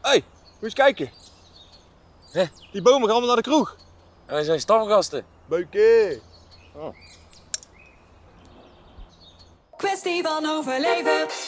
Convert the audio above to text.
Hé, moet eens kijken. Hè? Die bomen gaan allemaal naar de kroeg. En wij zijn stamgasten. Beukie. Kwestie van overleven.